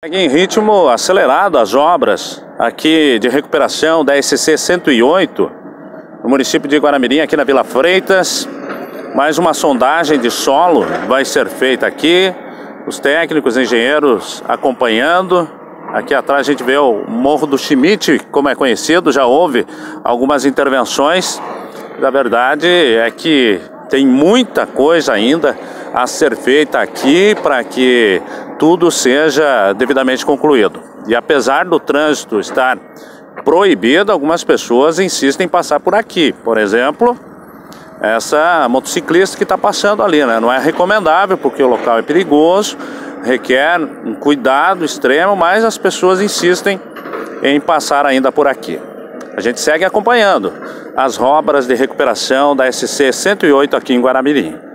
Em ritmo acelerado as obras aqui de recuperação da SC 108 no município de Guaramirim, aqui na Vila Freitas. Mais uma sondagem de solo vai ser feita aqui, os técnicos, engenheiros acompanhando. Aqui atrás a gente vê o Morro do Schmidt, como é conhecido, já houve algumas intervenções. A verdade é que tem muita coisa ainda a ser feita aqui para que tudo seja devidamente concluído. E apesar do trânsito estar proibido, algumas pessoas insistem em passar por aqui. Por exemplo, essa motociclista que está passando ali, né? Não é recomendável porque o local é perigoso, requer um cuidado extremo, mas as pessoas insistem em passar ainda por aqui. A gente segue acompanhando as obras de recuperação da SC 108 aqui em Guaramirim.